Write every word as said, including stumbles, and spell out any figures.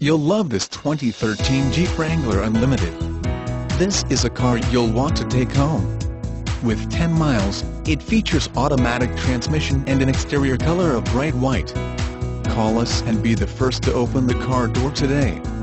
You'll love this twenty thirteen Jeep Wrangler Unlimited. This is a car you'll want to take home. With ten miles, it features automatic transmission and an exterior color of bright white. Call us and be the first to open the car door today.